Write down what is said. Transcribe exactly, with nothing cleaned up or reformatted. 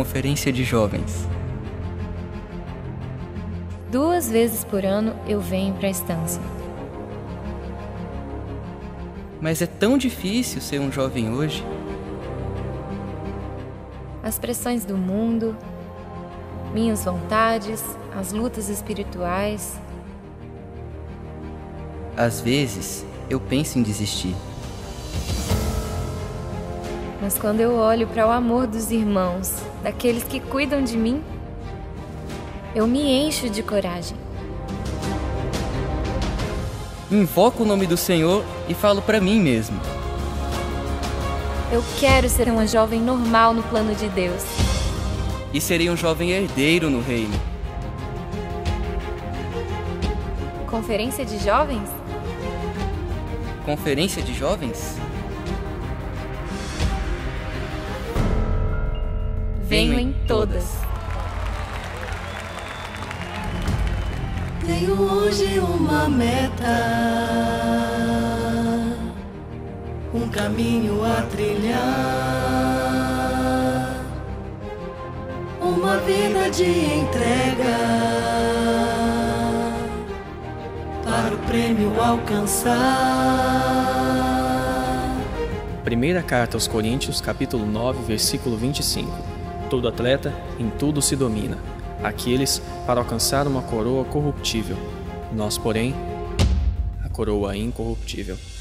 conferência de jovens. Duas vezes por ano eu venho para a estância. Mas é tão difícil ser um jovem hoje. As pressões do mundo, minhas vontades, as lutas espirituais. Às vezes, eu penso em desistir. Mas quando eu olho para o amor dos irmãos, daqueles que cuidam de mim, eu me encho de coragem. Invoco o nome do Senhor e falo para mim mesmo. Eu quero ser uma jovem normal no plano de Deus. E serei um jovem herdeiro no reino. Conferência de jovens? Conferência de jovens? Venho em todas. Tenho hoje uma meta, um caminho a trilhar, uma vida de entrega para o prêmio alcançar. Primeira carta aos Coríntios, capítulo nove, versículo vinte e cinco. Todo atleta em tudo se domina, aqueles para alcançar uma coroa corruptível, nós, porém, a coroa incorruptível.